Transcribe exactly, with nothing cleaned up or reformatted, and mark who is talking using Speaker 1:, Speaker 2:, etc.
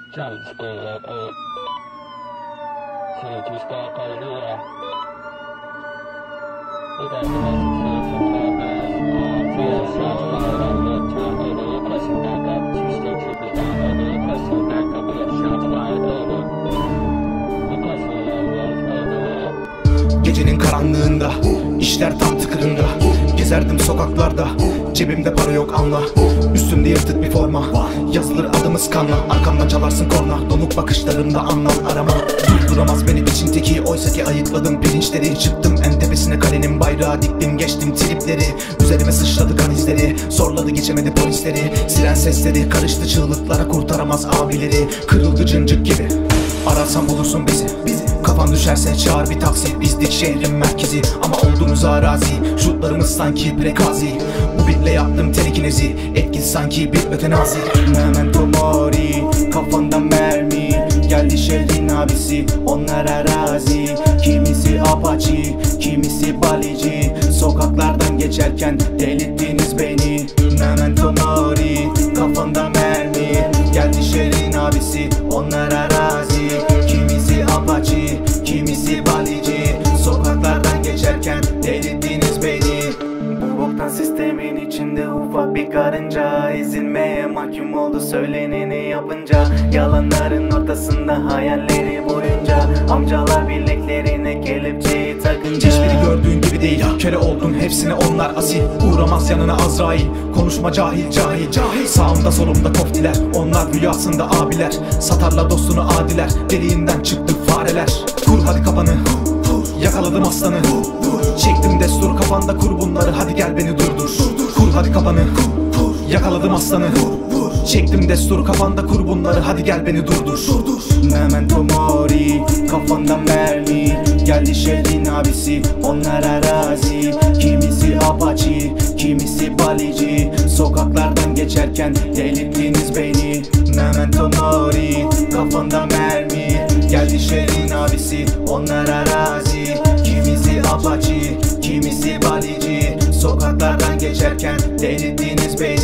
Speaker 1: Jump school at eight. So just got by the way. We got the message from Cloudman. Uh, three shots fired on the top. Over. Requesting backup. Two state troopers down. Over. Requesting backup. We got shots fired. Over. Requesting ambulance. Over.
Speaker 2: Gecenin karanlığında, işler tam tıkırında. Gezerdim sokaklarda, cebimde para yok anla. Üstümde yırtık bir forma, yazılır adımız kanla. Arkamdan çalarsın korna, donuk bakışlarında anlam arama. Durduramaz beni biçin teki, oysa ki ayıkladım pirinçleri. Çıktım en tepesine kalenin bayrağı diktim, geçtim tripleri. Üzerime sıçradı kan izleri, zorladı geçemedi polisleri. Siren sesleri karıştı çığlıklara, kurtaramaz abileri. Kırıldı cıncık gibi, ararsan bulursun bizi, bizi. Kafan düşerse çağır bir taksi, bizdik şehrin merkezi. Ama olduğumuz arazi, şutlarımız sanki prekazi. Bu bitle yaptım telekinezi, etkisi sanki bir ötenazi. Memento mori, kafanda mermi. Geldi şehrin abisi, onlar arazi. Kimisi apaçi, kimisi balici. Sokaklardan geçerken delirttiniz beni. Memento mori, kafanda mermi. Geldi şehrin abisi, onlar arazi. Kimisi apaçi, kimisi balici. Sokaklardan geçerken delirttiniz beni. Bu boktan sistemin içinde ufak bir karınca ezilmeye mahkum oldu söyleneni yapınca. Yalanların ortasında hayalleri boyunca amcalar bileklerine kelepçeyi takınca. Hiçbiri gördüğün gibi değil, kere oldun hepsine onlar asil. Uğramaz yanına Azrail, konuşma cahil cahil cahil. Sağımda solumda koftiler, onlar rüyasında abiler. Satarla dostunu adiler, deliğinden çıktı fareler. Kur hadi kafanı, yakaladım aslanı. Çektim destur, kafanda kur bunları, hadi gel beni durdur. Kur hadi kafanı, yakaladım aslanı. Çektim destur, kafanda kur bunları, hadi gel beni durdur. Memento mori, kafanda mermi. Geldi şehrin abisi, onlar arazi. Kimisi apaçi, kimisi balici. Sokaklardan geçerken delirttiniz beni. Memento mori, kafanda mermi. Geldi şehrin abisi, onlar arazi. Kimisi apaçi, kimisi balici. Sokaklardan geçerken delirttiniz beni.